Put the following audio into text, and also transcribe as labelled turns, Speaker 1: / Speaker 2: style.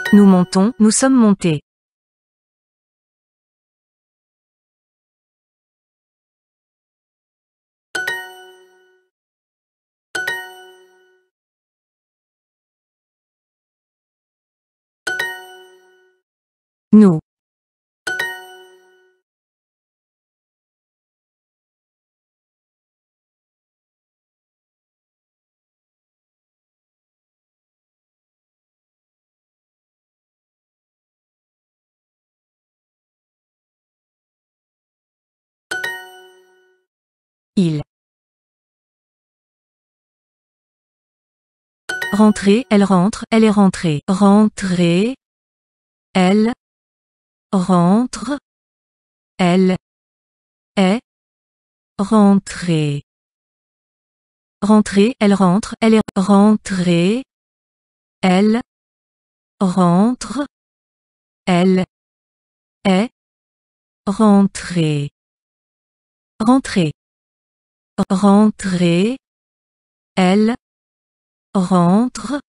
Speaker 1: Nous montons, nous sommes montés. Nous. Il. Rentrer, elle rentre, elle est rentrée. Rentrer. Elle. Rentre. Elle. Est. Rentrée. Rentrer, elle rentre, elle est rentrée. Elle. Rentre. Elle. Est. Rentrée. Rentrer. Rentrer. Elle. Rentre.